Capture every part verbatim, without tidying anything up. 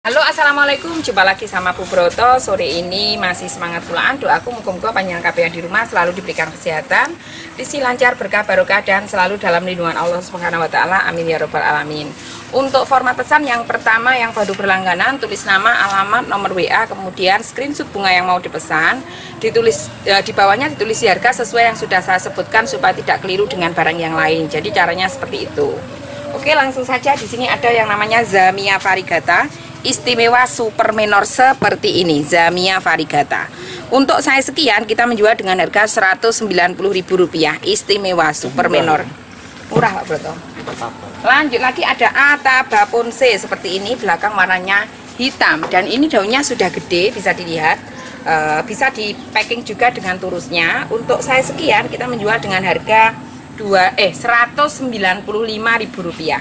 Halo, assalamualaikum, jumpa lagi sama Bu Broto. Sore ini masih semangat pulaan. Doaku muka-muka panjang kabeh di rumah selalu diberikan kesehatan, rezeki lancar, berkah barokah, dan selalu dalam lindungan Allah Subhanahu wa Ta'ala. Amin ya Rabbal alamin. Untuk format pesan yang pertama, yang baru berlangganan, tulis nama, alamat, nomor W A, kemudian screenshot bunga yang mau dipesan, ditulis e, di bawahnya ditulis harga sesuai yang sudah saya sebutkan supaya tidak keliru dengan barang yang lain. Jadi caranya seperti itu. Oke, langsung saja. Di sini ada yang namanya Zamia Variegata. Istimewa super menor seperti ini, Zamia Variegata. Untuk size sekian kita menjual dengan harga seratus sembilan puluh ribu rupiah. Istimewa super menor. Murah Pak Broto. Lanjut lagi ada Ataba Ponce seperti ini, belakang warnanya hitam dan ini daunnya sudah gede, bisa dilihat. E, bisa di packing juga dengan turusnya. Untuk size sekian kita menjual dengan harga dua eh seratus sembilan puluh lima ribu rupiah.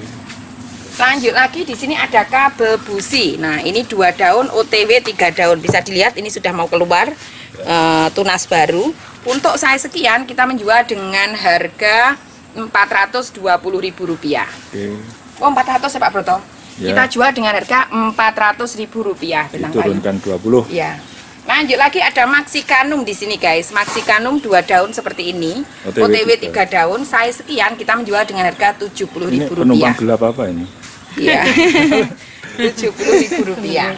Lanjut lagi, di sini ada kabel busi. Nah, ini dua daun, O T W tiga daun. Bisa dilihat ini sudah mau keluar e, tunas baru. Untuk size sekian kita menjual dengan harga empat ratus dua puluh ribu rupiah. Oke. Oh, empat ratus ya Pak Broto? Ya. Kita jual dengan harga empat ratus ribu rupiah. Diturunkan dua puluh. Ya. Lanjut lagi ada Maxicanum di sini guys. Maxicanum dua daun seperti ini. O T W tiga daun. Size sekian kita menjual dengan harga tujuh puluh ribu rupiah. Penumpang gelap apa ini? Iya. tujuh puluh ribu rupiah.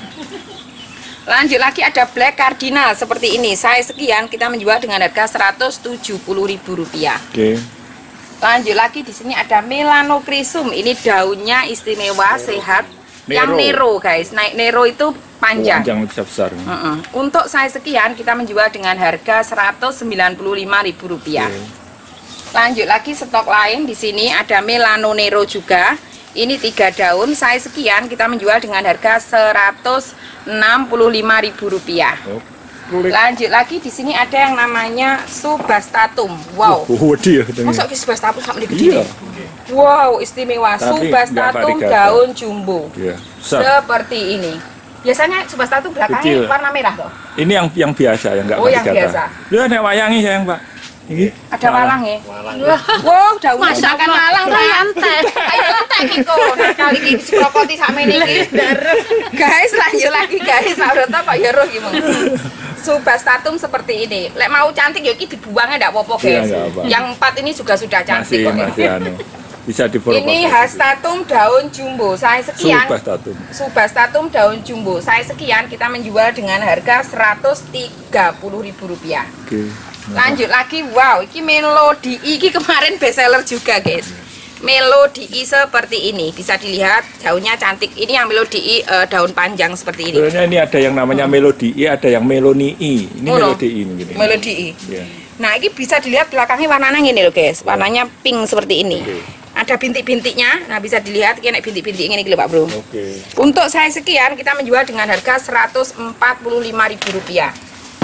Lanjut lagi ada Black Cardinal seperti ini. Size sekian kita menjual dengan harga seratus tujuh puluh ribu rupiah. Oke. Lanjut lagi, di sini ada Melanochrysum. Ini daunnya istimewa, Nero. Sehat. Nero. Yang Nero guys. Naik Nero itu panjang. Panjang besar. Uh -uh. Untuk size sekian kita menjual dengan harga seratus sembilan puluh lima ribu rupiah. Oke. Lanjut lagi, stok lain di sini ada Melano Nero juga. Ini tiga daun, size sekian kita menjual dengan harga seratus enam puluh lima ribu rupiah. Oh, lanjut lagi, di sini ada yang namanya Subastatum. Wow. Oh, dia. Masuk ke Subastatum sampai gede. Iya. Wow, istimewa. Tapi Subastatum daun jumbo. Iya. Seperti ini. Biasanya Subastatum belakangnya warna merah toh. Ini yang yang biasa, yang enggak oh, yang biasa. Dia ada wayangi sayang, Pak. Ini ada walang ya? Wow, daun masakan walang rantai. Ayo entek iki kok. Kali iki diprokoti sakmene iki. Guys, lanjut lagi guys. Pak Broto kok ya roh iki mong. Subastatum seperti ini. Lek mau cantik ya iki dibuangnya ndak apa-apa guys. Ya, yang empat ini juga sudah cantik masih, kok. Masih anu. Bisa diprokoti. Ini Hastatum daun jumbo. Saya sekian. Subastatum. Subastatum daun jumbo. Saya sekian kita menjual dengan harga seratus tiga puluh ribu rupiah. Oke. Lanjut lagi, wow, ini Melody, ini kemarin bestseller juga guys. Melody seperti ini, bisa dilihat daunnya cantik. Ini yang Melody uh, daun panjang seperti ini. Sebenarnya ini ada yang namanya hmm. Melody, ada yang Meloni. Ini oh, Melody ini. Melody. Yeah. Nah, ini bisa dilihat belakangnya warnanya gini loh guys, warnanya pink seperti ini. Okay. Ada bintik-bintiknya, nah bisa dilihat ini bintik-bintik ini loh Pak Bro. Okay. Untuk saya sekian kita menjual dengan harga seratus empat puluh lima ribu rupiah.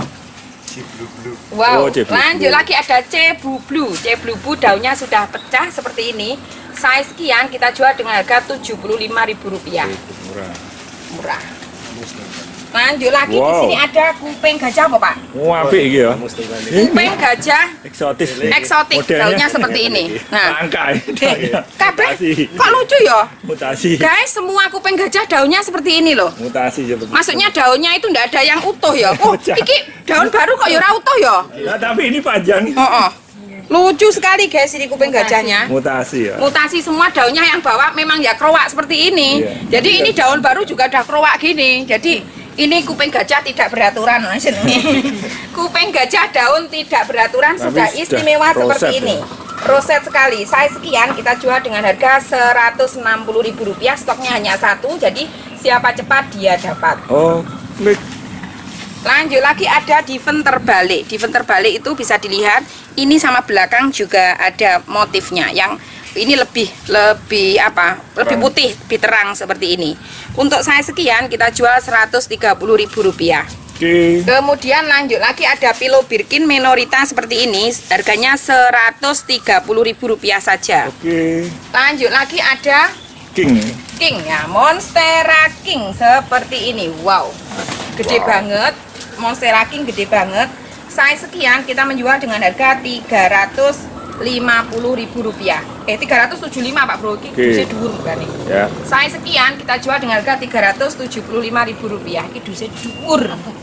Wow, oh, lanjut lagi ada Cebu Blue. Cebu Blue daunnya sudah pecah seperti ini. Size sekian kita jual dengan harga tujuh puluh lima ribu rupiah. Murah. Murah. Lanjut lagi, wow. Di sini ada kuping gajah apa Pak? Oh, apik iki ya. Kuping gajah eksotis. Eksotik, daunnya seperti ini. Nah, langka. Kabeh kok lucu ya? Mutasi. Guys, semua kuping gajah daunnya seperti ini loh. Mutasi seperti. Maksudnya daunnya itu enggak ada yang utuh ya. Oh, iki daun baru kok ya ora utuh ya? Ya, tapi ini panjang. Heeh. Lucu sekali guys ini kuping gajahnya. Mutasi ya. Mutasi semua daunnya yang bawah memang ya krowak seperti ini. Iya. Jadi ini daun baru juga udah krowak gini. Jadi ini kuping gajah tidak beraturan, Mas. Kuping gajah daun tidak beraturan. Tapi sudah istimewa sudah seperti ini. Ya. Roset sekali. Saya sekian kita jual dengan harga seratus enam puluh ribu rupiah. Stoknya hanya satu, jadi siapa cepat dia dapat. Oh, klik. Lanjut lagi ada diven terbalik. Diven terbalik itu bisa dilihat. Ini sama belakang juga ada motifnya. Yang ini lebih lebih apa? Lebih putih, lebih terang seperti ini. Untuk saya sekian kita jual seratus tiga puluh ribu rupiah. Okay. Kemudian lanjut lagi ada Pilo Birkin Minorita seperti ini. Harganya seratus tiga puluh ribu rupiah saja. Okay. Lanjut lagi ada King. King ya, Monstera King seperti ini. Wow. Gede wow. banget. Monstera King gede banget. Size sekian kita menjual dengan harga tiga ratus lima puluh ribu rupiah. eh tiga ratus tujuh puluh lima Pak Bro, ini Oke. dusnya dhuwur bukan nih. Ya. Saya sekian kita jual dengan harga tiga ratus tujuh puluh lima ribu rupiah. Ini dusnya dhuwur.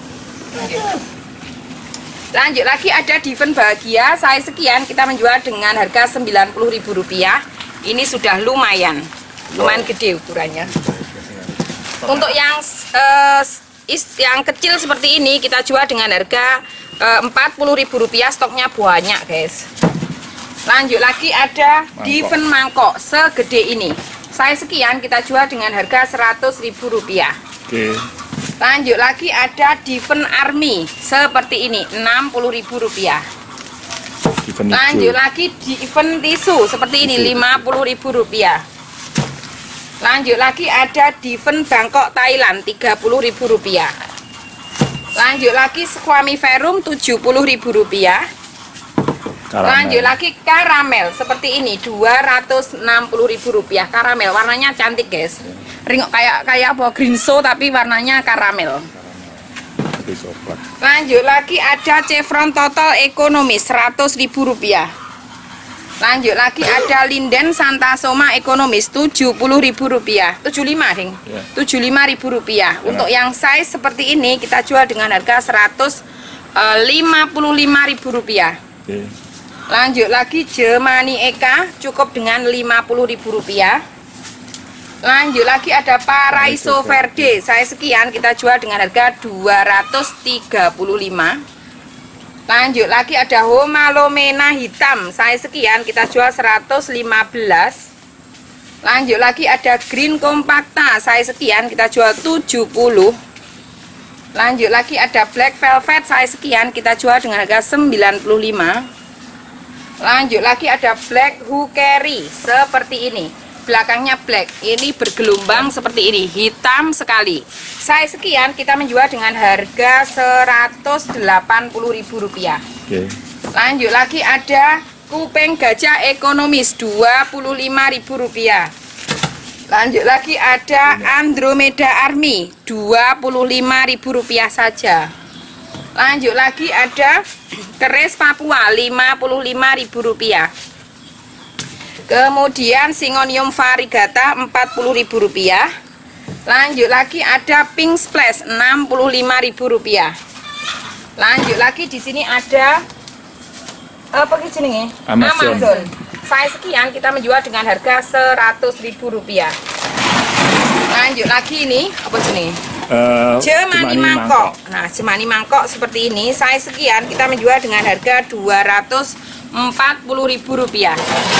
Lanjut lagi ada Diven Bahagia. Saya sekian kita menjual dengan harga sembilan puluh ribu rupiah. Ini sudah lumayan. Lumayan gede ukurannya. Untuk yang uh, is, yang kecil seperti ini kita jual dengan harga uh, empat puluh ribu rupiah. Stoknya banyak, guys. Lanjut lagi ada Mangkok. Diven Mangkok segede ini. Saya sekian kita jual dengan harga seratus ribu rupiah. Oke. Lanjut lagi ada Diven Army seperti ini, enam puluh ribu rupiah. Diven Lanjut hijau. lagi Diven Tisu seperti ini, lima puluh ribu rupiah. Lanjut lagi ada Diven Bangkok Thailand, tiga puluh ribu rupiah. Lanjut lagi Squamiferum, tujuh puluh ribu rupiah. Karamel. Lanjut lagi karamel seperti ini, dua ratus enam puluh ribu rupiah. Karamel warnanya cantik, guys. Ring kayak kayak apa grinso tapi warnanya karamel. Oke, coklat. Lanjut lagi ada Chevron Total Ekonomis, seratus ribu rupiah. Lanjut lagi ada Linden Santa Soma Ekonomis, tujuh puluh ribu rupiah. tujuh puluh lima, Ding. Ya. tujuh puluh lima ribu rupiah. Ya. Untuk yang size seperti ini kita jual dengan harga seratus lima puluh lima ribu rupiah. Oke. Lanjut lagi Jemani Eka cukup dengan lima puluh ribu rupiah. Lanjut lagi ada Paraiso Verde. Saya sekian kita jual dengan harga dua ratus tiga puluh lima. Lanjut lagi ada Homalomena hitam. Saya sekian kita jual seratus lima belas. Lanjut lagi ada Green Compacta. Saya sekian kita jual tujuh puluh. Lanjut lagi ada Black Velvet. Saya sekian kita jual dengan harga sembilan puluh lima. Lanjut lagi ada Black Hookery seperti ini. Belakangnya black, ini bergelombang seperti ini, hitam sekali. Saya sekian kita menjual dengan harga seratus delapan puluh ribu rupiah. Oke. Lanjut lagi ada Kupeng Gajah Ekonomis, dua puluh lima ribu rupiah. Lanjut lagi ada Andromeda Army, dua puluh lima ribu rupiah saja. Lanjut lagi ada Keris Papua, lima puluh lima ribu rupiah. Kemudian Singonium Variegata, empat puluh ribu rupiah. Lanjut lagi ada Pink Splash, enam puluh lima ribu rupiah. Lanjut lagi di sini ada apa ki jenenge? Amazon. Amazon. Saya sekian kita menjual dengan harga seratus ribu rupiah. Lanjut lagi ini apa jenenge? Uh, Jemani mangkok. Nah, Jemani mangkok seperti ini. Saya sekian kita menjual dengan harga dua ratus empat puluh ribu rupiah.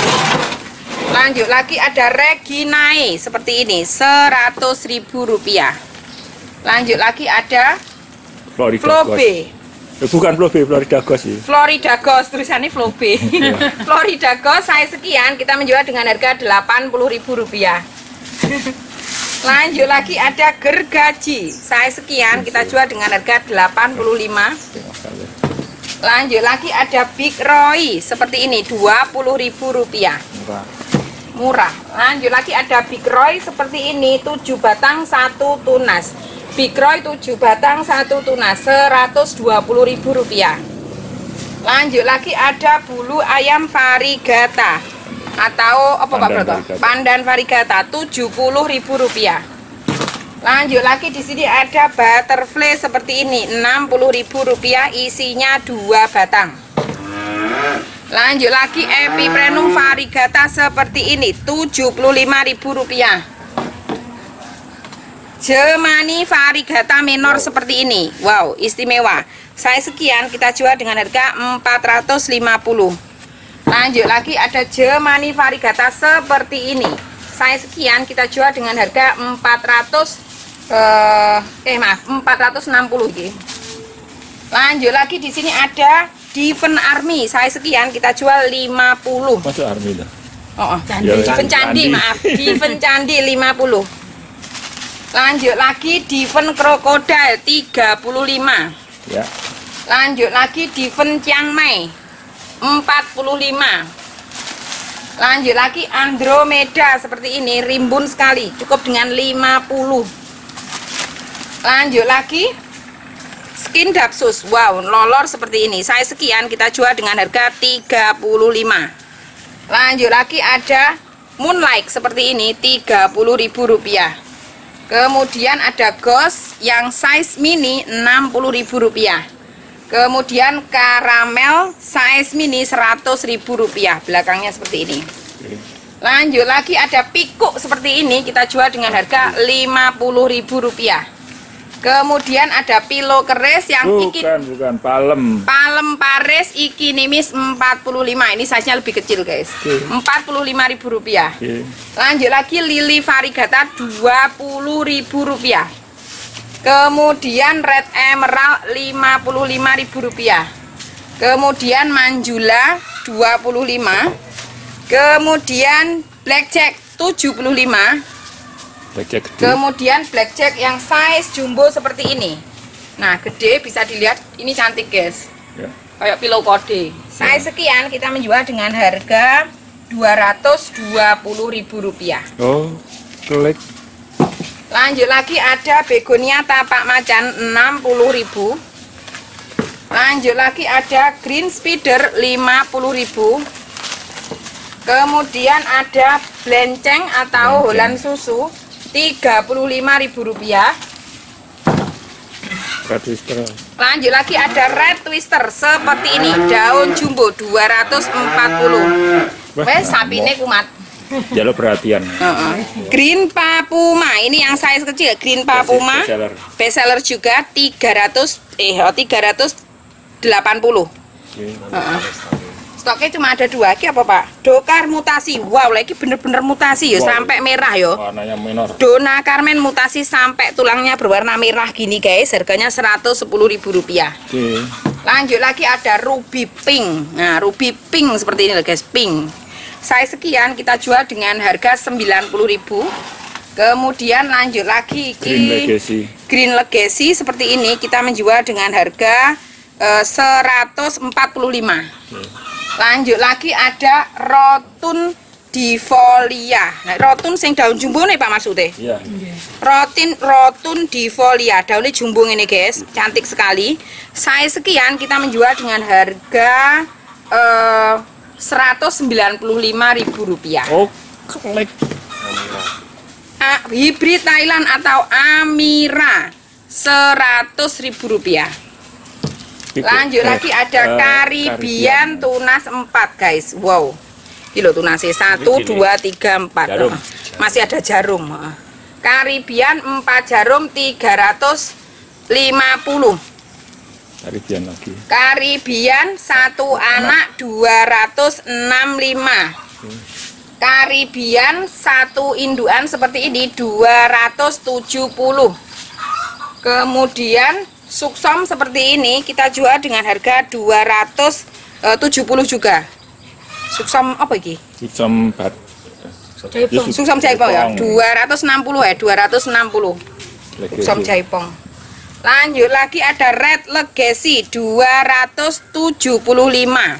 Lanjut lagi ada Reginae seperti ini, seratus ribu rupiah. Lanjut lagi ada Florida Flobe. Ghost. Eh, bukan Flobe, Florida Ghost sih. Florida Ghost, tulisannya Flobe. Florida Ghost saya sekian kita menjual dengan harga delapan puluh ribu rupiah. Lanjut lagi ada Gergaji. Saya sekian kita jual dengan harga delapan puluh lima. Lanjut lagi ada Big Roy seperti ini, dua puluh ribu rupiah. Murah. Murah. Lanjut lagi ada Big Roy seperti ini, tujuh batang satu tunas. Big Roy tujuh batang satu tunas, seratus dua puluh ribu rupiah. Lanjut lagi ada bulu ayam Variegata atau apa Pak Broto? Pandan Variegata, tujuh puluh ribu rupiah. Lanjut lagi di sini ada butterfly seperti ini, enam puluh ribu rupiah, isinya dua batang. Lanjut lagi Epiprenum Variegata seperti ini, tujuh puluh lima ribu rupiah. Jemani Variegata minor seperti ini. Wow, istimewa. Saya sekian kita jual dengan harga empat ratus lima puluh. Lanjut lagi ada Jemani Variegata seperti ini. Saya sekian kita jual dengan harga empat ratus eh, eh maaf empat ratus enam puluh gitu. Lanjut lagi di sini ada Diven Army. Saya sekian kita jual lima puluh. Masuk Army dah. Oh, oh. Candi. Diven Candi, Candi. maaf. Diven Candi lima puluh. Lanjut lagi Diven Crocodile tiga puluh lima. Ya. Lanjut lagi Diven Chiang Mai empat puluh lima. Lanjut lagi Andromeda seperti ini, rimbun sekali, cukup dengan lima puluh. Lanjut lagi Skin Dapsus. Wow, lolor seperti ini. Saya sekian kita jual dengan harga tiga puluh lima. Lanjut lagi ada Moonlight seperti ini tiga puluh ribu rupiah. Kemudian ada Ghost yang size mini enam puluh ribu rupiah. Kemudian Caramel size mini seratus ribu rupiah. Belakangnya seperti ini. Lanjut lagi ada Pikuk seperti ini, kita jual dengan harga lima puluh ribu rupiah. Kemudian ada pilo keris yang bukan, iki bukan palem. Palem Paris iki nimis empat puluh lima. Ini size-nya lebih kecil, guys. Okay. empat puluh lima ribu rupiah. Okay. Lanjut lagi Lily Varigata dua puluh ribu rupiah. Kemudian Red Emerald lima puluh lima ribu rupiah. Kemudian Manjula dua puluh lima. Kemudian Blackjack tujuh puluh lima. Blackjack gede. Kemudian Blackjack yang size jumbo seperti ini. Nah, gede bisa dilihat, ini cantik, guys. Ya. Kayak pilau kode. Size sekian kita menjual dengan harga dua ratus dua puluh ribu rupiah. Oh, klik. Lanjut lagi ada Begonia tapak macan enam puluh ribu. Lanjut lagi ada Green Spider lima puluh ribu. Kemudian ada Blenceng atau Holland susu tiga puluh lima ribu rupiah. Red Twister. Lanjut lagi ada Red Twister seperti ini, daun jumbo dua ratus empat puluh. Wes sapine kumat. Jalur perhatian. Uh-uh. Green Papuma ini yang size kecil, Green Papuma Bestseller. bestseller juga tiga ratus eh tiga ratus delapan puluh. Okay. Uh-uh. Stoknya cuma ada dua. Ini apa, Pak? Dokar mutasi. Wow, lagi bener-bener mutasi ya, Wow. sampai merah yo. Warnanya minor. Dona Carmen mutasi sampai tulangnya berwarna merah gini, guys. Harganya seratus sepuluh ribu rupiah. Okay. Lanjut lagi ada Ruby Pink. Nah, Ruby Pink seperti ini loh, guys, pink. Size sekian kita jual dengan harga sembilan puluh ribu. Kemudian lanjut lagi Green Legacy. Green Legacy seperti ini kita menjual dengan harga uh, seratus empat puluh lima. Okay. Lanjut lagi ada Rotun Difolia. Nah, Rotun sing daun jumbo nih, Pak, maksudnya. Iya. Rotin Rotun Difolia, daunnya jumbo ini, guys, cantik sekali. Size sekian kita menjual dengan harga uh, seratus sembilan puluh lima ribu rupiah. Oh, klik. A, hibrid Thailand atau Amira seratus ribu rupiah. Lanjut lagi ada Caribbean tunas empat, guys. Wow. Kilo tunasnya satu, dua, tiga, empat. Jarum. Masih ada jarum. Caribbean empat jarum tiga ratus lima puluh. Caribbean lagi. Caribbean satu anak dua ratus enam puluh lima. Caribbean satu induan seperti ini dua ratus tujuh puluh. Kemudian Suksom seperti ini kita jual dengan harga dua ratus tujuh puluh juga. Suksom apa iki? Suksom bat. Jaipong. Suksom Jaipong ya. dua ratus enam puluh ya, dua ratus enam puluh. Suksom Jaipong. Lanjut lagi ada Red Legacy dua ratus tujuh puluh lima.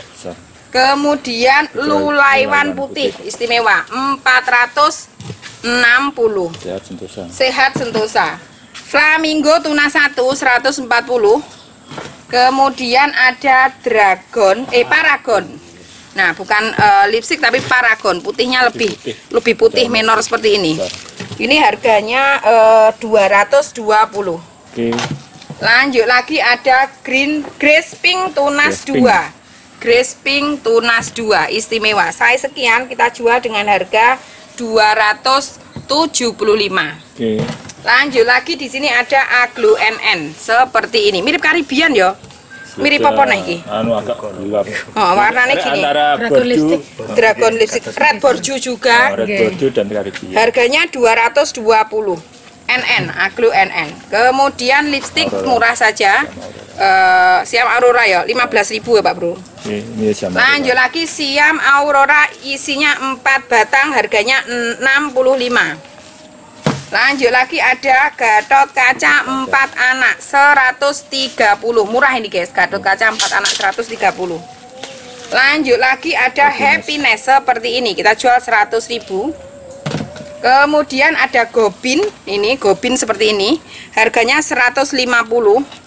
Kemudian Lulaiwan putih istimewa empat ratus enam puluh. Sehat Sentosa. Sehat Sentosa. Flamingo tuna satu seratus empat puluh. Kemudian ada Dragon, eh Paragon. Nah, bukan uh, lipstick tapi Paragon, putihnya lebih putih. lebih putih menor seperti ini. Ini harganya uh, dua ratus dua puluh. Oke. Lanjut lagi ada Green Grace Pink Tunas Grace Pink. dua. Grace Pink Tunas dua istimewa. Size sekian kita jual dengan harga dua ratus tujuh puluh lima. Oke. Lanjut lagi di sini ada Aglo N N seperti ini, mirip Caribbean yo. Mirip apa nih iki? Anu agak gelap. Oh, warnanya gini. Antara borju, Dragon lipstick, red borju juga. oh, red borju dan Caribbean. Harganya dua ratus dua puluh. N N, Aglo N N. Kemudian lipstick Aurora. murah saja. Uh, Siam Aurora ya, lima belas ribu ya, Pak Bro. Ini, ini sama. Lanjut lagi Siam Aurora isinya empat batang, harganya enam puluh lima. Lanjut lagi ada Gatot kaca empat anak seratus tiga puluh. Murah ini, guys. Gatot kaca empat anak seratus tiga puluh. Lanjut lagi ada Happiness seperti ini. Kita jual seratus ribu. Kemudian ada Gobin. Ini Gobin seperti ini. Harganya seratus lima puluh.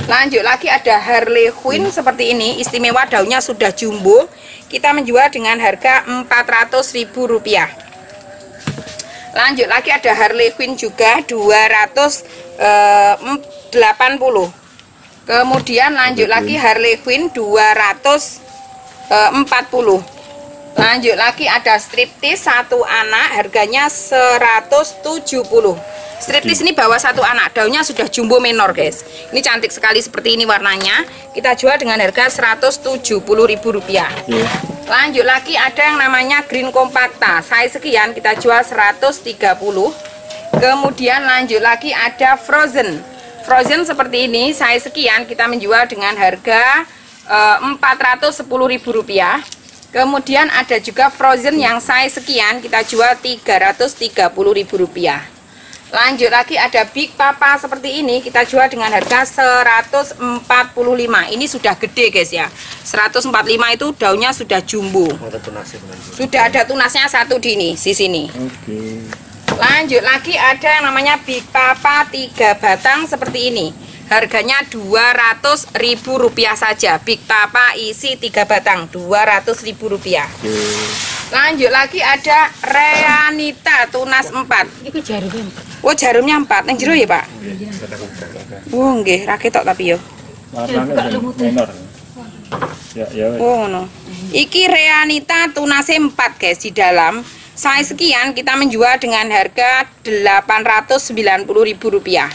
Lanjut lagi ada Harley Quinn seperti ini, istimewa daunnya sudah jumbo. Kita menjual dengan harga empat ratus ribu rupiah. Lanjut lagi ada Harley Quinn juga dua ratus delapan puluh. Kemudian lanjut lagi Harley Quinn dua ratus empat puluh. Lanjut lagi ada striptease satu anak, harganya seratus tujuh puluh. Striptease ini bawa satu anak, daunnya sudah jumbo menor guys. Ini cantik sekali seperti ini warnanya. Kita jual dengan harga seratus tujuh puluh ribu rupiah. Yeah. Lanjut lagi ada yang namanya green compacta, size sekian kita jual seratus tiga puluh. Kemudian lanjut lagi ada frozen. Frozen seperti ini, size sekian kita menjual dengan harga uh, empat ratus sepuluh ribu rupiah. Kemudian ada juga frozen yang size sekian kita jual tiga ratus tiga puluh ribu rupiah. Lanjut lagi ada Big Papa seperti ini, kita jual dengan harga seratus empat puluh lima. Ini sudah gede guys ya, seratus empat puluh lima itu daunnya sudah jumbo. Sudah ada tunasnya satu di ini, di sini. Oke. Lanjut lagi ada yang namanya Big Papa tiga batang seperti ini. Harganya dua ratus ribu rupiah saja. Big Papa isi tiga batang, dua ratus ribu rupiah. Oke. Lanjut lagi ada Reanita tunas empat. Itu jarumnya empat. Oh, jarumnya empat. Yang jero ya, Pak? Oh, nggih, ra ketok tapi yo. Menor. Ya, ya. Oh, no. Iki Reanita tunasnya empat, guys, di dalam. Size sekian kita menjual dengan harga delapan ratus sembilan puluh ribu rupiah.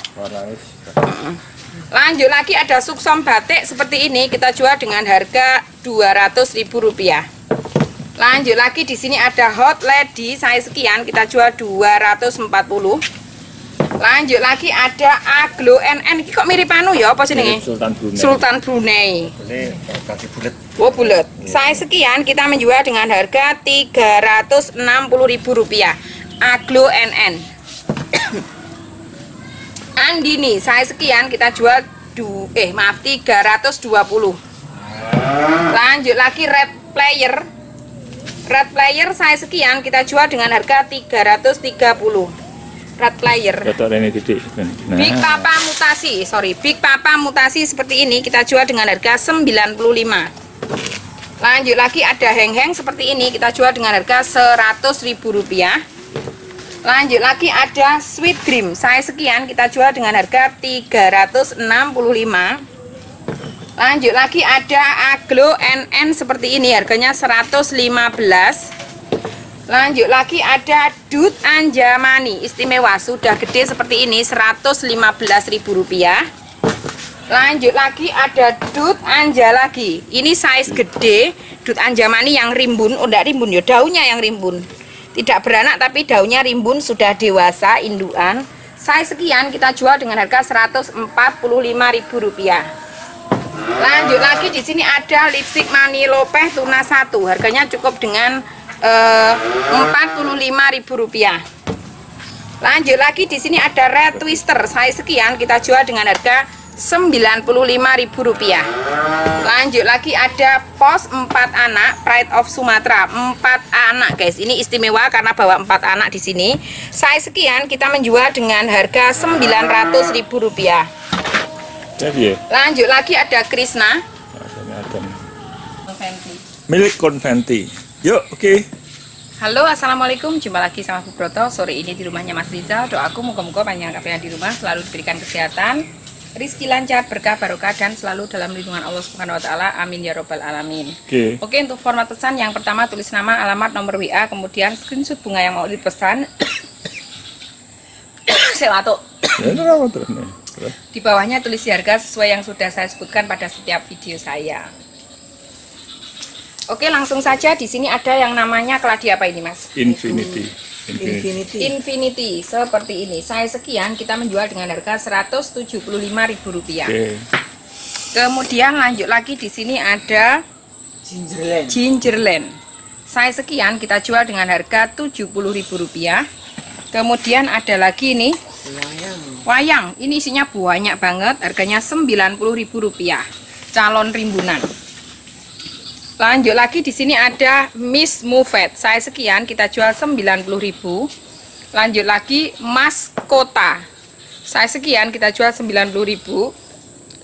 Lanjut lagi ada suksom batik seperti ini, kita jual dengan harga dua ratus ribu rupiah. Lanjut lagi di sini ada hot lady size sekian kita jual dua ratus empat puluh. Lanjut lagi ada Aglo N N. Ini kok mirip anu ya apa jenenge? Sultan Brunei. Sultan Brunei. Ini kaki bulat. Oh, bulat. Size sekian kita menjual dengan harga tiga ratus enam puluh ribu rupiah. Aglo N N. Andini size sekian kita jual du eh maaf tiga ratus dua puluh. Lanjut lagi red player. Red player size sekian kita jual dengan harga tiga ratus tiga puluh. Red player. Nah. Big Papa mutasi, sorry, Big Papa mutasi seperti ini kita jual dengan harga sembilan puluh lima. Lanjut lagi ada heng-heng seperti ini kita jual dengan harga seratus ribu rupiah. Lanjut lagi ada sweet cream size sekian kita jual dengan harga tiga ratus enam puluh lima. Lanjut lagi ada Aglo N N seperti ini, harganya seratus lima belas. Lanjut lagi ada Dut Anjamani istimewa, sudah gede seperti ini, seratus lima belas ribu rupiah. Lanjut lagi ada Dut Anja lagi, ini size gede, Dut Anjamani yang rimbun. Oh, enggak rimbun ya, daunnya yang rimbun, tidak beranak tapi daunnya rimbun, sudah dewasa induan. Size sekian kita jual dengan harga seratus empat puluh lima ribu rupiah. Lanjut lagi di sini ada lipstick Mani Lopeh tuna satu, harganya cukup dengan uh, empat puluh lima ribu rupiah. Lanjut lagi di sini ada red twister size sekian kita jual dengan harga sembilan puluh lima ribu rupiah. Lanjut lagi ada pos empat anak Pride of Sumatera, empat anak guys. Ini istimewa karena bawa empat anak di sini. Size sekian kita menjual dengan harga sembilan ratus ribu rupiah. Lanjut lagi ada Krishna. Milik Konventi. Yuk, oke. Okay. Halo, assalamualaikum. Jumpa lagi sama Bu Broto. Sore ini di rumahnya Mas Rizal. Doaku moga-moga panjang kapan di rumah selalu diberikan kesehatan, rizki lancar, berkah, barokah, dan selalu dalam lindungan Allah Subhanahu Wa Taala. Amin ya robbal alamin. Oke. Okay. Oke, untuk format pesan yang pertama tulis nama, alamat, nomor W A, kemudian screenshot bunga yang mau dipesan. Saya batuk. Di bawahnya tulis harga sesuai yang sudah saya sebutkan pada setiap video saya. Oke, langsung saja. Di sini ada yang namanya keladi apa ini, Mas? Infinity. Infinity. Infinity seperti ini. Saya sekian kita menjual dengan harga seratus tujuh puluh lima ribu rupiah. Okay. Kemudian lanjut lagi di sini ada Gingerland. Gingerland. Saya sekian kita jual dengan harga tujuh puluh ribu rupiah. Kemudian ada lagi ini wayang. Wayang. Ini isinya banyak banget, harganya sembilan puluh ribu rupiah. Calon rimbunan. Lanjut lagi di sini ada Miss Movet. Saya sekian kita jual sembilan puluh ribu. Lanjut lagi Mas Kota. Saya sekian kita jual sembilan puluh ribu.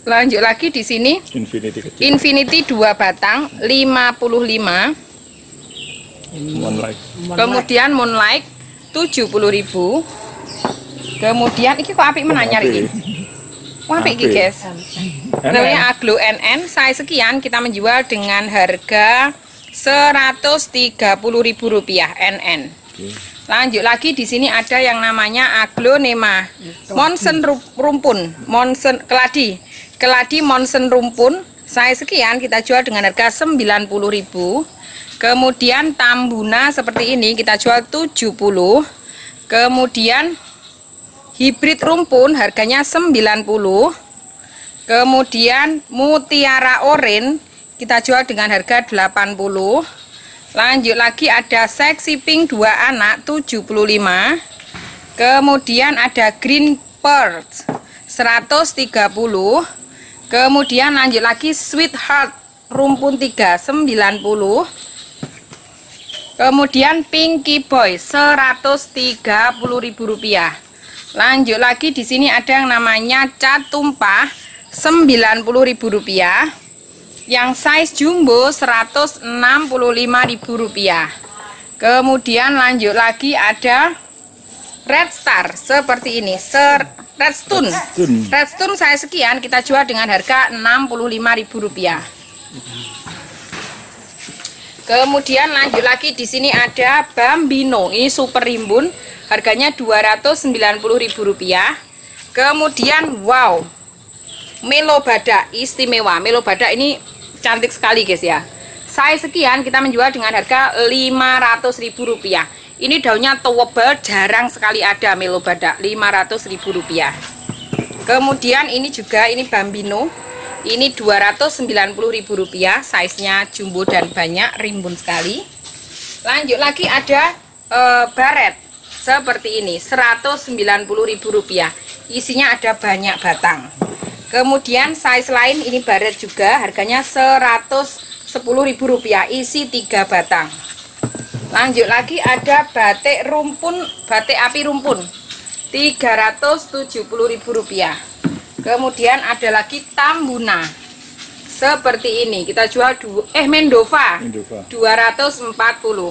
Lanjut lagi di sini Infinity kecil. Infinity dua batang lima puluh lima. Moonlight. Kemudian Moonlight tujuh puluh ribu. Kemudian iki kok apik menanyar iki. Wah, apik iki, guys. Namanya Aglo N N. Saya sekian kita menjual dengan harga seratus tiga puluh ribu rupiah N N. Oke. Lanjut lagi di sini ada yang namanya Aglonema Monsen rumpun, Monsen keladi. Keladi Monsen rumpun. Saya sekian kita jual dengan harga sembilan puluh ribu. Kemudian Tambuna seperti ini kita jual tujuh puluh. Kemudian hibrid rumpun harganya sembilan puluh. Kemudian Mutiara Oren kita jual dengan harga delapan puluh. Lanjut lagi ada Sexy Pink dua anak tujuh puluh lima. Kemudian ada Green Pearl seratus tiga puluh. Kemudian lanjut lagi Sweetheart rumpun tiga sembilan puluh. Kemudian Pinky Boy seratus tiga puluh ribu rupiah. Lanjut lagi di sini ada yang namanya cat tumpah sembilan puluh ribu rupiah. Yang size jumbo seratus enam puluh lima ribu rupiah. Kemudian lanjut lagi ada Red Star seperti ini, Ser Redstone. Redstone. Redstone saya sekian kita jual dengan harga enam puluh lima ribu rupiah. Kemudian lanjut lagi di sini ada Bambino, ini super rimbun, harganya dua ratus sembilan puluh ribu rupiah. Kemudian wow, Melo Badak istimewa. Melo Badak ini cantik sekali guys ya. Saya sekian kita menjual dengan harga lima ratus ribu rupiah. Ini daunnya tebal, jarang sekali ada Melo Badak, lima ratus ribu rupiah. Kemudian ini juga ini Bambino. Ini dua ratus sembilan puluh ribu rupiah, size-nya jumbo dan banyak, rimbun sekali. Lanjut lagi ada uh, baret seperti ini, seratus sembilan puluh ribu rupiah. Isinya ada banyak batang. Kemudian size lain ini baret juga, harganya seratus sepuluh ribu rupiah, isi tiga batang. Lanjut lagi ada batik rumpun, batik api rumpun, tiga ratus tujuh puluh ribu rupiah. Kemudian ada lagi Tambuna seperti ini, kita jual dua, eh Mendova, Mendova. dua ratus empat puluh.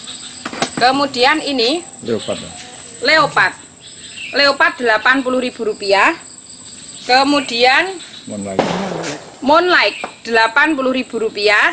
Kemudian ini Leopard. Leopard, Leopard delapan puluh ribu rupiah. Kemudian Moonlight. Moonlight delapan puluh ribu rupiah.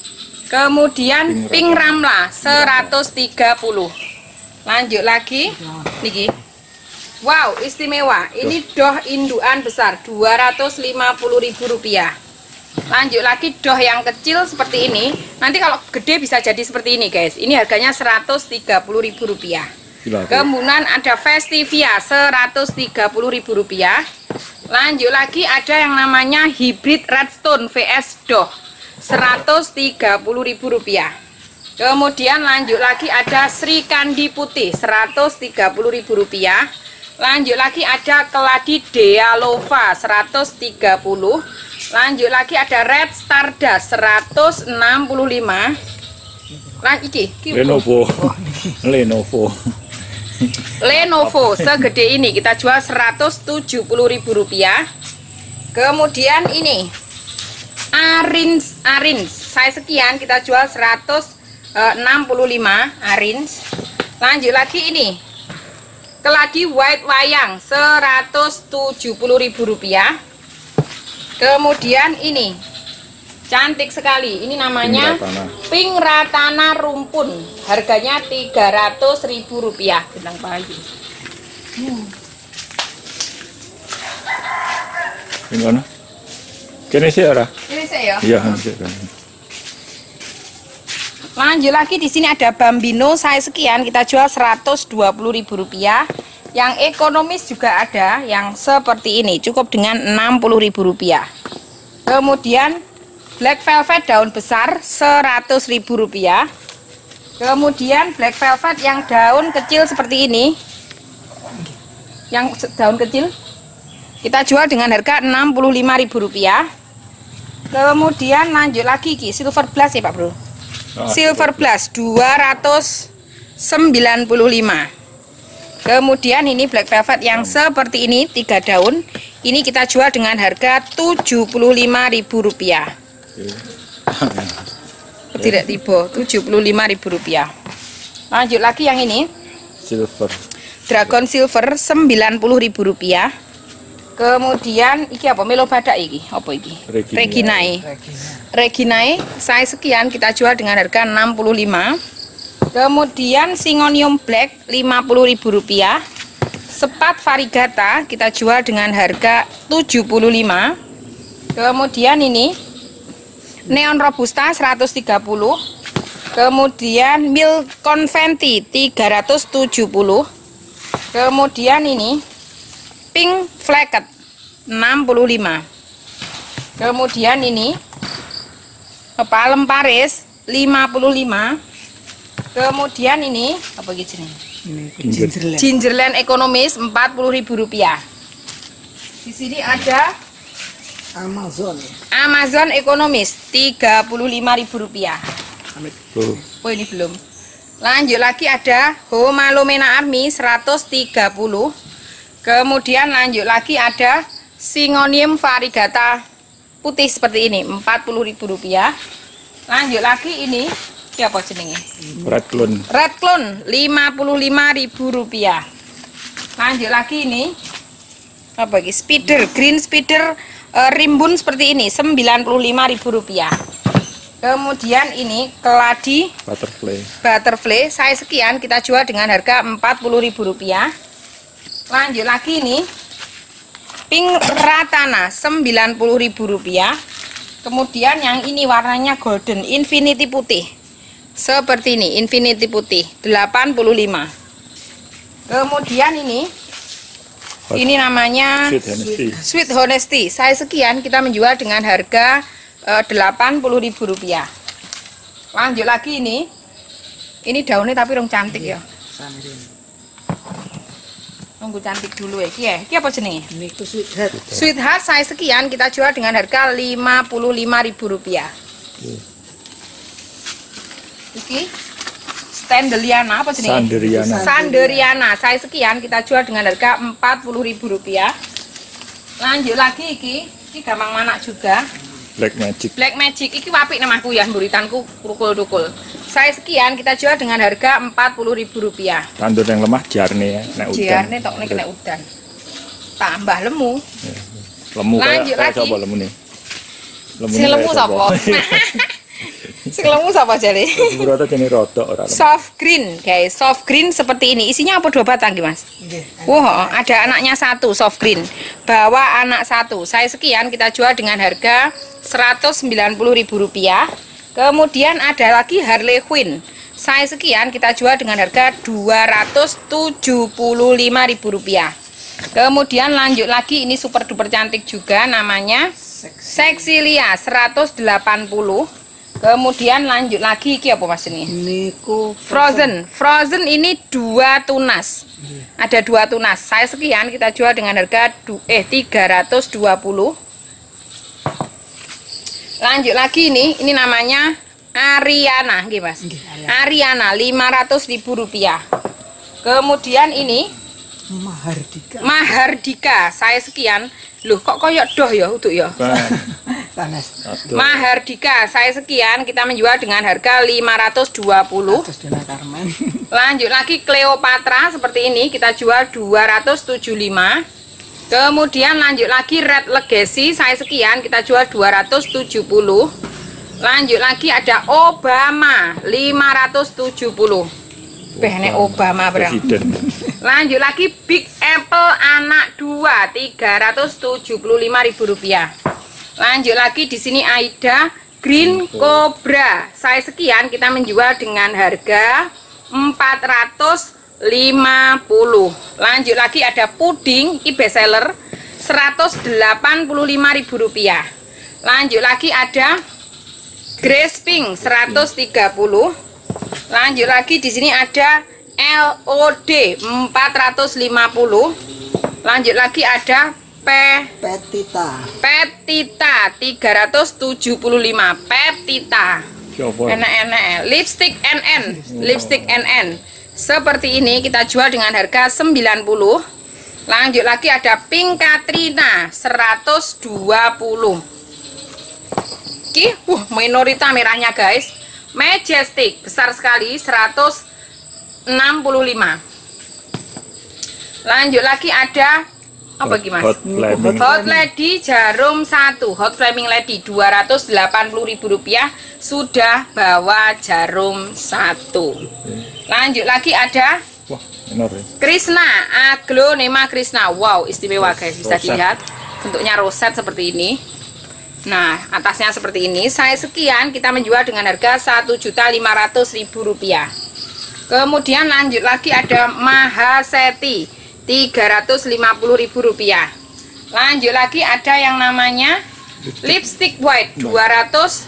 Kemudian Pink Pink Ramla seratus tiga puluh. Lanjut lagi niki. Wow, istimewa. Ini doh indukan besar dua ratus lima puluh ribu rupiah. Lanjut lagi doh yang kecil seperti ini. Nanti kalau gede bisa jadi seperti ini guys. Ini harganya seratus tiga puluh ribu rupiah. Kemudian ada Festivia seratus tiga puluh ribu rupiah. Lanjut lagi ada yang namanya hybrid redstone V S doh seratus tiga puluh ribu rupiah. Kemudian lanjut lagi ada Sri Kandi putih seratus tiga puluh ribu rupiah. Lanjut lagi ada keladi Dealova seratus tiga puluh. Lanjut lagi ada Red Stardust seratus enam puluh lima. Lanjut iki, iki Lenovo. Lenovo. Lenovo segede ini kita jual seratus tujuh puluh ribu rupiah. Kemudian ini Arins, Arins saya sekian kita jual seratus enam puluh lima Arins. Lanjut lagi ini keladi white wayang seratus tujuh puluh ribu rupiah. Kemudian ini cantik sekali, ini namanya Pink Ratana rumpun, harganya tiga ratus ribu rupiah. Bintang pagi. Hmm. Ini mana? Kene sih ora? Ini saya. Iya, sih kan. Lanjut lagi di sini ada Bambino, saya sekian kita jual seratus dua puluh ribu rupiah. Yang ekonomis juga ada, yang seperti ini cukup dengan enam puluh ribu rupiah. Kemudian Black Velvet daun besar seratus ribu rupiah. Kemudian Black Velvet yang daun kecil seperti ini, yang daun kecil kita jual dengan harga enam puluh lima ribu rupiah. Kemudian lanjut lagi ki Silver Blast ya Pak Bro. Silver Blast dua ratus sembilan puluh lima. Kemudian ini Black Velvet yang seperti ini tiga daun, Ini kita jual dengan harga tujuh puluh lima ribu rupiah. Tidak tiba, tujuh puluh lima ribu rupiah. Lanjut lagi yang ini. Silver. Dragon silver sembilan puluh ribu rupiah. Kemudian iki apa? Melo badak iki. Apa iki? Reginae. Reginae size sekian kita jual dengan harga enam puluh lima. Kemudian Syngonium black lima puluh ribu rupiah. Sepat variegata kita jual dengan harga tujuh puluh lima. Kemudian ini Neon robusta seratus tiga puluh. Kemudian Milk Conventi tiga ratus tujuh puluh. Kemudian ini Pink Flacket enam puluh lima. Kemudian ini Palem Paris lima puluh lima. Kemudian ini apa gitu nih? Gingerland. Gingerland ekonomis empat puluh ribu rupiah. Di sini ada Amazon. Amazon ekonomis tiga puluh lima ribu rupiah. Tuh. Oh ini belum. Lanjut lagi ada Homalomena Army seratus tiga puluh. Kemudian lanjut lagi ada Syngonium variegata putih seperti ini empat puluh ribu rupiah. Lanjut lagi ini siapa jenenge? Red Clone. Red Clone lima puluh lima ribu rupiah. Lanjut lagi ini apa lagi? Spider green spider e, rimbun seperti ini sembilan puluh lima ribu rupiah. Kemudian ini keladi Butterfly. butterfly saya sekian kita jual dengan harga empat puluh ribu rupiah. Lanjut lagi ini pink ratana sembilan puluh ribu rupiah. Kemudian yang ini warnanya golden infinity putih seperti ini, infinity putih delapan puluh lima. Kemudian ini ini namanya Sweet Honesty. Sweet Honesty. Saya sekian kita menjual dengan harga eh, delapan puluh ribu rupiah. Lanjut lagi ini. Ini daunnya tapi rong cantik ya. Nunggu cantik dulu ya. Iki ya. Iki apa jenenge? Niku Sweetheart. Sweetheart saya sekian kita jual dengan harga lima puluh lima ribu rupiah. Iki Standeliana apa jenenge? Sanderiana. Sanderiana. Saya sekian kita jual dengan harga empat puluh ribu rupiah. Lanjut lagi iki, iki gampang manak juga. Black Magic. Black Magic iki apik namaku ya, buritanku rukul-rukul. Saya sekian kita jual dengan harga empat puluh ribu rupiah. Tandur yang lemah jarne ya, nek udan. Jarne tok nek kena udan. Tambah lemu. Lemu Lanjut kayak lagi. sapa lemu nih? Si lemu sapa? Si lemu sapa jare? Broto jenis rodok ora lemu. Soft green, guys. Soft green seperti ini. Isinya apa dua batang, Ki, Mas? Nggih. Wah, ada anaknya satu, soft green. Bawa anak satu. Saya sekian kita jual dengan harga seratus sembilan puluh ribu rupiah. Kemudian ada lagi Harley Quinn. Saya sekian kita jual dengan harga dua ratus tujuh puluh lima ribu rupiah. Kemudian lanjut lagi ini super duper cantik juga namanya Sexilia seratus delapan puluh. Kemudian lanjut lagi iki apa Mas ini? Niku Frozen. Frozen ini dua tunas. Ada dua tunas. Saya sekian kita jual dengan harga du eh tiga ratus dua puluh. Lanjut lagi ini, ini namanya Ariana, nggih Mas. Ariana lima ratus ribu rupiah. Kemudian ini Mahardika. Mahardika. Saya sekian. Loh, kok koyok doh ya untuk ya? Panas. Aduh. Mahardika. Saya sekian kita menjual dengan harga lima ratus dua puluh. Terus Dona Carmen. Lanjut lagi Cleopatra seperti ini kita jual dua ratus tujuh puluh lima. Kemudian lanjut lagi Red Legacy saya sekian kita jual dua ratus tujuh puluh. Lanjut lagi ada Obama lima ratus tujuh puluh. Behne Obama berang. Presiden. Lanjut lagi Big Apple anak dua tiga ratus tujuh puluh lima ribu rupiah. Lanjut lagi di sini Aida Green Cobra. Saya sekian kita menjual dengan harga empat ratus lima puluh. Lanjut lagi ada puding ini best seller seratus delapan puluh lima ribu rupiah. Lanjut lagi ada Grace Pink seratus tiga puluh. Lanjut lagi di sini ada L O D empat ratus lima puluh. Lanjut lagi ada P Petita. Petita tiga ratus tujuh puluh lima. Petita. Siapa? Enak-enak. Lipstick N N. Lipstick N N. Seperti ini kita jual dengan harga sembilan puluh. Lanjut lagi ada Pink Katrina seratus dua puluh. Ki, wah Minorita merahnya guys. Majestic besar sekali seratus enam puluh lima. Lanjut lagi ada apa gimana? Hot Flaming. Hot Lady jarum satu, Hot Flaming Lady dua ratus delapan puluh ribu rupiah sudah bawa jarum satu. Lanjut lagi ada Wah, minor ya. Krishna, Aglonema Krishna. Wow, istimewa guys, bisa Roset. dilihat bentuknya roset seperti ini. Nah, atasnya seperti ini. Saya sekian kita menjual dengan harga satu juta lima ratus ribu rupiah. Kemudian lanjut lagi ada Mahaseti tiga ratus lima puluh ribu rupiah. Lanjut lagi ada yang namanya lipstick white dua ratus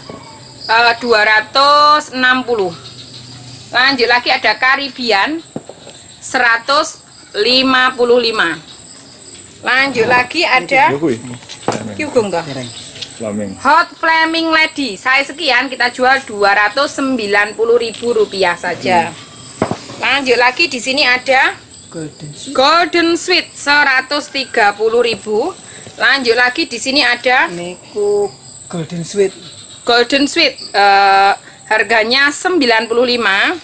enam puluh. Lanjut lagi ada Caribbean seratus lima puluh lima. Lanjut lagi ada Yo kuwi. Kyugong toh? Flaming. Hot Flaming Lady. Saya sekian kita jual dua ratus sembilan puluh ribu rupiah saja. Lanjut lagi di sini ada Golden Sweet. Golden Sweet seratus tiga puluh ribu. Lanjut lagi di sini ada Niku Golden Sweet. Golden Sweet eh, harganya sembilan puluh lima.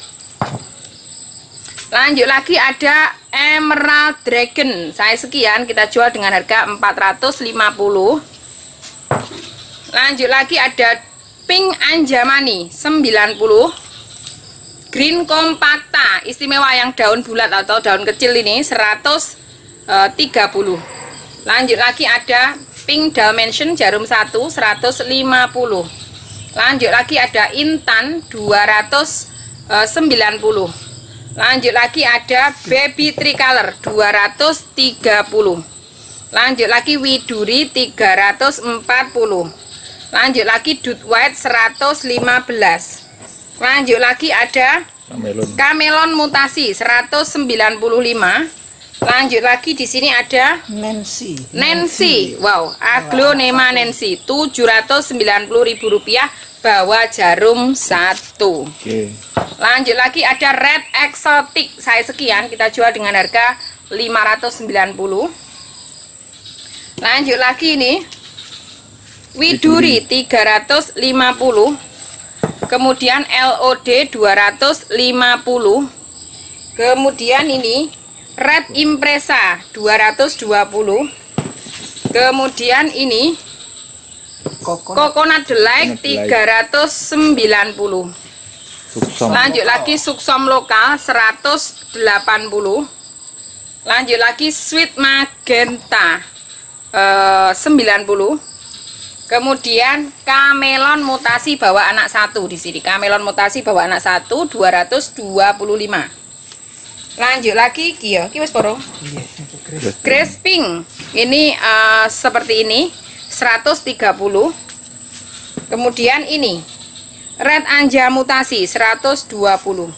Lanjut lagi ada Emerald Dragon. Saya sekian kita jual dengan harga empat ratus lima puluh. Lanjut lagi ada Pink Anjamani sembilan puluh. Green Compacta istimewa yang daun bulat atau daun kecil ini seratus tiga puluh. Lanjut lagi ada Pink Dalmatian jarum satu seratus lima puluh. Lanjut lagi ada Intan dua ratus sembilan puluh. Lanjut lagi ada Baby Tricolor dua ratus tiga puluh. Lanjut lagi Widuri tiga ratus empat puluh. Lanjut lagi Dude White seratus lima belas. Lanjut lagi ada Camelon. Camelon Mutasi seratus sembilan puluh lima. Lanjut lagi di sini ada Nancy. Nancy. Wow, Aglonema Nancy tujuh ratus sembilan puluh ribu rupiah bawa jarum satu. Oke. Lanjut lagi ada Red Exotic. Saya sekian kita jual dengan harga lima ratus sembilan puluh. Lanjut lagi ini Widuri tiga ratus lima puluh. Kemudian L O D dua ratus lima puluh. Kemudian ini Red Impresa dua ratus dua puluh. Kemudian ini Coconut. Coconut Delight Coconut Delight. tiga ratus sembilan puluh. Suksom. Lanjut lagi Suksom Lokal seratus delapan puluh. Lanjut lagi Sweet Magenta eh, sembilan puluh. Kemudian Camelon Mutasi bawa anak satu di sini. Camelon Mutasi bawa anak satu dua ratus dua puluh lima. Lanjut lagi Kio, Kio wis poro. Iya, niku Grace. Grace Pink. Ini eh, seperti ini seratus tiga puluh. Kemudian ini Red Anja Mutasi seratus dua puluh.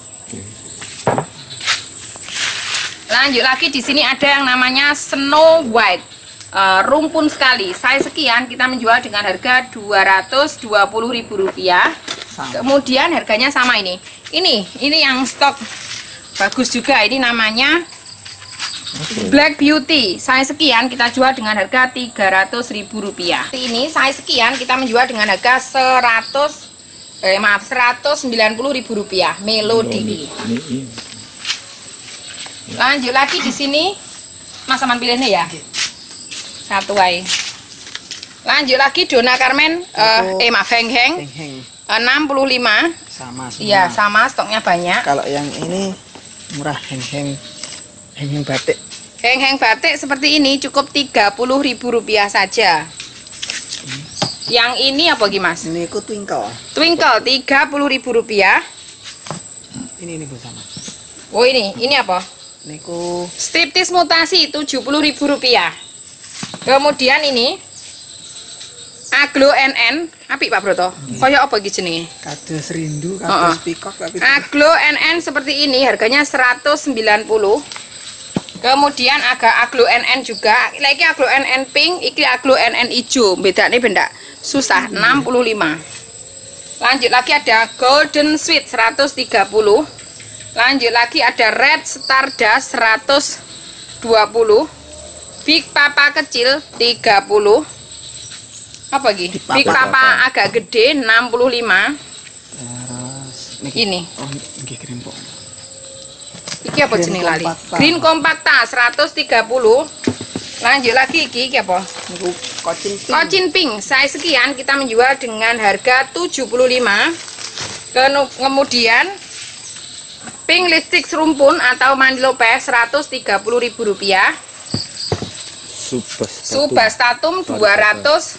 Lanjut lagi di sini ada yang namanya Snow White. Uh, rumpun sekali. Saya sekian kita menjual dengan harga dua ratus dua puluh ribu rupiah. Sama. Kemudian harganya sama ini. Ini, ini yang stok bagus juga. Ini namanya Black Beauty. Saya sekian kita jual dengan harga tiga ratus ribu rupiah. Ini saya sekian kita menjual dengan harga seratus eh maaf seratus sembilan puluh ribu rupiah. Melody. Lanjut lagi di sini. Mas Aman pilihnya ya. Satu wae. Lanjut lagi Donna Carmen eh, Oh. eh maaf Heng Heng Heng Heng. enam puluh lima. Sama semua. Iya, sama stoknya banyak. Kalau yang ini murah Heng Heng. Heng Heng batik. Heng Heng batik seperti ini cukup tiga puluh ribu rupiah saja. Yang ini apa gimana? Niku Twinkle. Twinkle tiga puluh ribu rupiah. Ini ini Bu sama. Oh ini, ini apa? Niku Striptease Mutasi tujuh puluh ribu rupiah. Kemudian ini Aglo N N, apik Pak Broto. Kaya apa iki jenenge? kados rindu, Heeh. kados pikok tapi Aglo N N seperti ini harganya seratus sembilan puluh. Kemudian agak Aglo N N juga. Lagi Aglo N N pink, iki Aglo N N hijau. Bedanya benda susah enam puluh lima. Lanjut lagi ada Golden Sweet seratus tiga puluh. Lanjut lagi ada Red Stardust seratus dua puluh. Big Papa kecil tiga puluh. Apa lagi? Big Papa. Big Papa agak gede enam puluh lima. Terus Ini. Oh, nggih krempok. Iki apa Green jenis lali? Compacta. Green Compacta seratus tiga puluh. Lanjut lagi iki, iki apa? Niku kocin pink. Kocin pink size sekian kita menjual dengan harga tujuh puluh lima. Kenu- Kemudian pink lipstick serumpun atau Manilope seratus tiga puluh ribu rupiah. Subastatum. Subastatum dua ratus.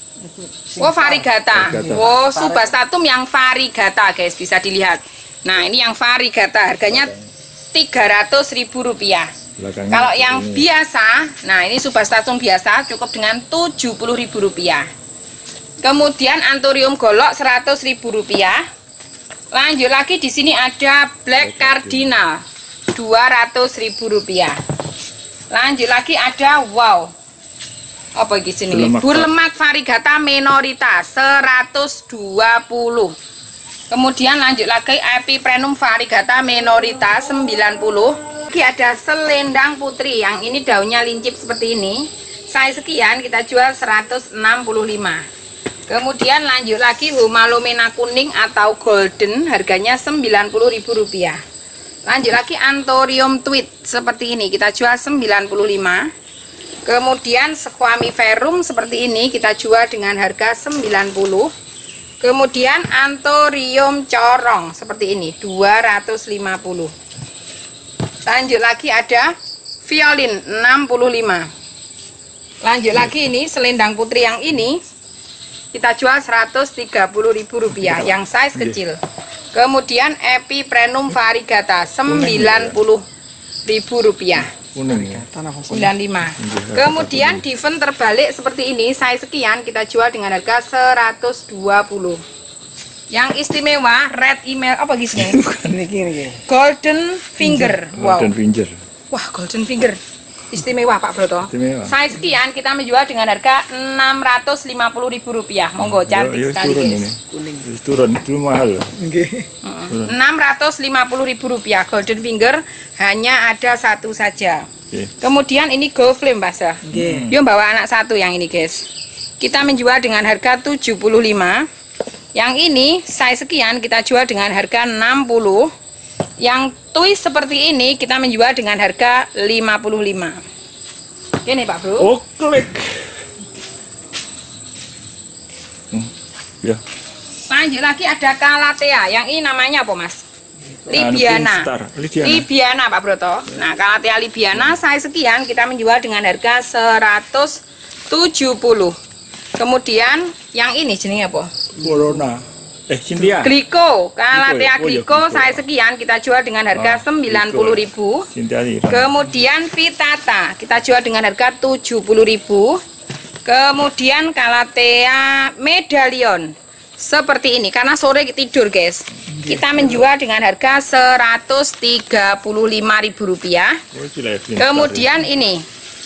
Oh, varigata. Varigata. Oh, Subastatum yang varigata, guys, bisa dilihat. Nah, ini yang varigata, harganya tiga ratus ribu rupiah. Belakangnya Kalau yang ini. biasa, nah ini Subastatum biasa cukup dengan tujuh puluh ribu rupiah. Kemudian Anthurium golok seratus ribu rupiah. Lanjut lagi di sini ada Black Cardinal dua ratus ribu rupiah. Lanjut lagi ada wow. Apa iki jenenge? Berlemak. Berlemak varigata minorita seratus dua puluh. Kemudian lanjut lagi Epiprenum varigata minorita sembilan puluh. Ini ada selendang putri yang ini daunnya lincip seperti ini. Size sekian kita jual seratus enam puluh lima. Kemudian lanjut lagi Humalomena kuning atau golden, harganya sembilan puluh ribu rupiah. Lanjut lagi Anthurium tweed seperti ini kita jual sembilan puluh lima. Kemudian Squamiferum seperti ini kita jual dengan harga sembilan puluh. Kemudian Anthurium corong seperti ini dua ratus lima puluh. Lanjut lagi ada violin enam puluh lima. Lanjut lagi ini selendang putri yang ini kita jual seratus tiga puluh ribu rupiah yang size kecil. Kemudian Epiprenum varigata sembilan puluh ribu rupiah. Kuning ya. Tanah hukum. sembilan puluh lima. Kemudian diven terbalik seperti ini, size sekian kita jual dengan harga seratus dua puluh. Yang istimewa red email apa gisnya? Niki niki. Golden finger. Wow. Dan finger. Wah, golden finger. Istimewa Pak Broto. Istimewa. Size sekian kita menjual dengan harga enam ratus lima puluh ribu rupiah. Monggo cantik Yo, yo, sekali turun guys. ini. Kuning. Wis turun itu mahal. Nggih. enam ratus lima puluh ribu rupiah. Golden finger hanya ada satu saja. Oke. Kemudian ini gold flame bahasa. Nggih. Yo bawa anak satu yang ini guys. Kita menjual dengan harga tujuh puluh lima. Yang ini size sekian kita jual dengan harga enam puluh. Yang twist seperti ini kita menjual dengan harga lima puluh lima. Ini Pak Bro. Oh, klik. Hmm. Ya. Lanjut lagi ada Calathea. Yang ini namanya apa Mas? Libiana. Anu, Pinstar. Libiana. Libiana Pak Broto. Nah, Calathea Libiana size sekian kita menjual dengan harga seratus tujuh puluh. Kemudian yang ini jenisnya apa? Corona. Eh, Cynthia. Gliko. Calathea Gliko ya? Oh, iya, Gliko Gliko. size sekian kita jual dengan harga Ah, sembilan puluh ribu. Cynthia nih. Kemudian Vitata kita jual dengan harga tujuh puluh ribu. Kemudian Calathea Medallion seperti ini karena sore tidur guys. Kita menjual dengan harga seratus tiga puluh lima ribu rupiah. Oh, gila ya, Pinstar Kemudian ini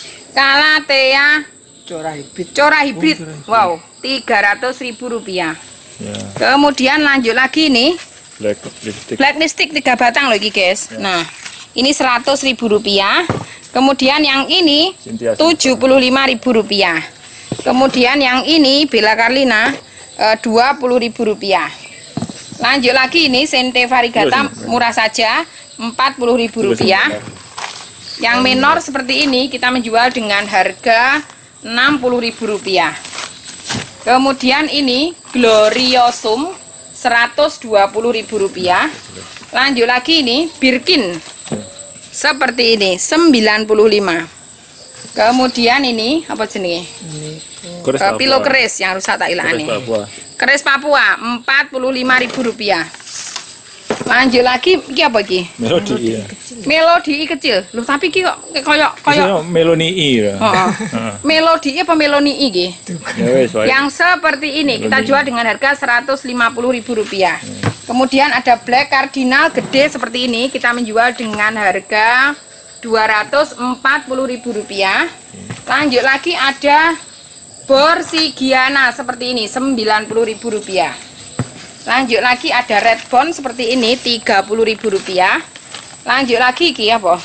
Calathea Cora hibit. Cora hibrid. Oh, Cora hibrid. Wow, tiga ratus ribu rupiah. ya. Kemudian lanjut lagi nih Black lipstick. Black lipstick tiga batang loh ini guys. Nah, ini seratus ribu rupiah. Kemudian yang ini Cynthia. tujuh puluh lima ribu rupiah. Kemudian yang ini Bella Carlina eh, dua puluh ribu rupiah. Lanjut lagi ini Sente Varigata Iya, murah saja empat puluh ribu rupiah. Yang minor seperti ini kita menjual dengan harga enam puluh ribu rupiah. Kemudian ini Gloriosum seratus dua puluh ribu rupiah. Lanjut lagi ini Birkin seperti ini sembilan puluh lima. Kemudian ini apa jenisnya? Keris Uh, pilo Papua. keris yang rusak tak Keris ilane. Papua. Keris Papua empat puluh lima ribu rupiah. Lanjut lagi iki apa iki? Melodi ya. Melodi kecil. Loh tapi iki kok koyo koyo Koyo Meloni I ya. Heeh. Melodi apa meloni iki? Ya wes, wae. Yang seperti ini kita Melodi. jual dengan harga seratus lima puluh ribu rupiah. Kemudian ada Black Cardinal gede seperti ini kita menjual dengan harga dua ratus empat puluh ribu rupiah. Lanjut lagi ada Borsigiana seperti ini sembilan puluh ribu rupiah. Lanjut lagi ada Red Bond seperti ini tiga puluh ribu rupiah. Lanjut lagi iki apa?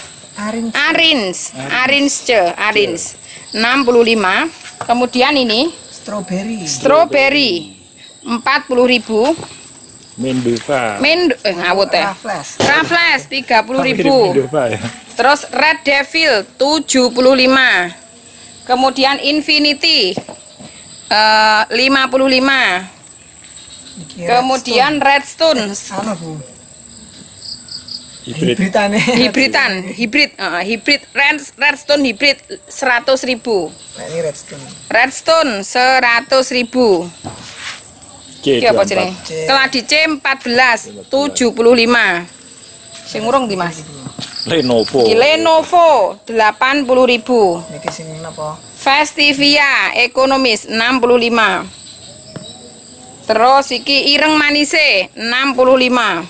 Arins. Arins, Arins ce, Arins. enam puluh lima. Kemudian ini Strawberry. strawberry empat puluh ribu. Mendova. Mend eh ngawut ya. Raffles. Raffles tiga puluh Mirip ribu. Mendova ya. Terus Red Devil tujuh puluh lima. Kemudian Infinity eh, lima puluh lima. Iki Kemudian Redstone Redstone. Anu, Bu. Hybrid. Hybridane. hibridan, hybrid, eh, hybrid Red, Redstone hybrid seratus ribu. Nah, ini Redstone. Redstone seratus ribu. C Iki apa dua puluh jenenge? empat. Keladi C empat belas tujuh puluh lima. Sing urung di Mas. Lenovo. Iki Lenovo delapan puluh ribu. Niki sing napa? Festivia ekonomis enam puluh lima. Terus iki ireng manise enam puluh lima.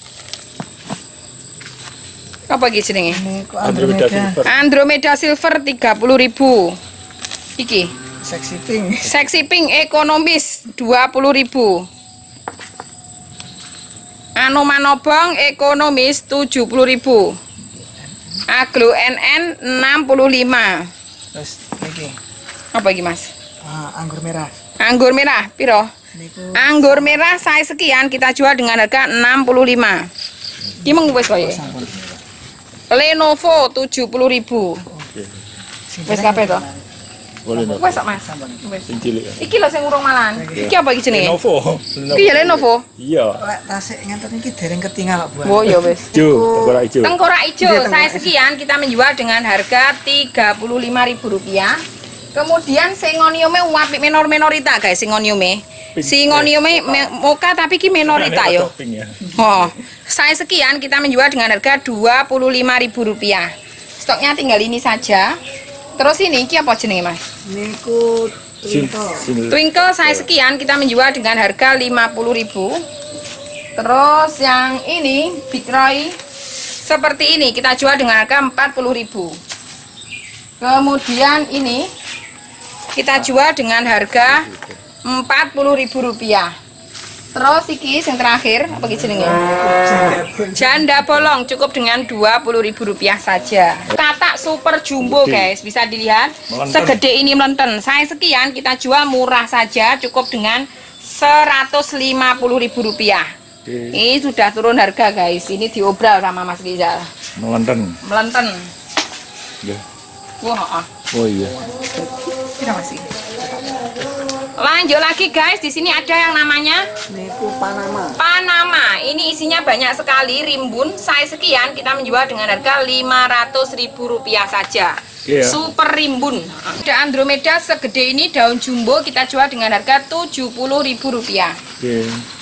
Apa iki jenenge? Niku Andromeda Andromeda. Silver. Andromeda Silver tiga puluh ribu. Iki Sexy pink. Sexy Pink ekonomis dua puluh ribu. Anomanobong ekonomis tujuh puluh ribu. Aglo N N enam puluh lima. Terus niki Apa iki Mas? ah, anggur merah. Anggur merah piro? Niku Anggur merah size sekian kita jual dengan harga enam puluh lima. Iki mung wis kaya. sampun. Lenovo tujuh puluh ribu. Oke. Sing Wis jenenge kabeh to? Boleh Lenovo. Wis sak Mas. sampun. Wis. Sing cilik. ya. Iki lho sing urung malan. Iki apa iki jenenge? Lenovo. Iki ya Lenovo. Iya. Lek tasik ngenten iki dereng ketinggal, Bu. Oh ya wis. Ijo, tengkorak ijo. Tengkorak hijau Iya, tengkorak saya hijau. sekian kita menjual dengan harga tiga puluh lima ribu rupiah. Kemudian singoniume apik menor-menorita guys singoniume. Singoniume me- moka tapi ki menorita yo. Topping ya. Oh, saya sekian kita menjual dengan harga dua puluh lima ribu rupiah. Stoknya tinggal ini saja. Terus ini iki apa jenenge Mas? Niku Sin, twinkle. sin, Twinkle saya sekian kita menjual dengan harga lima puluh ribu. Terus yang ini Big Roy seperti ini kita jual dengan harga empat puluh ribu. Kemudian ini kita jual dengan harga empat puluh ribu rupiah. Terus iki yang terakhir apa iki jenenge? Janda bolong cukup dengan dua puluh ribu rupiah saja. Katak super jumbo guys, bisa dilihat Melenten. segede ini melenten. Saya sekian kita jual murah saja cukup dengan seratus lima puluh ribu rupiah. Oke. Ini sudah turun harga guys. Ini diobral sama Mas Rizal. Melenten. Melenten. Ya. Wah, ah. Oh iya. Kira masih. Lanjut lagi guys, di sini ada yang namanya Niku Panama. Panama. Ini isinya banyak sekali rimbun. Saya sekian kita menjual dengan harga lima ratus ribu rupiah saja. Iya. Super rimbun. Ada Andromeda segede ini daun jumbo kita jual dengan harga tujuh puluh ribu rupiah. Oke.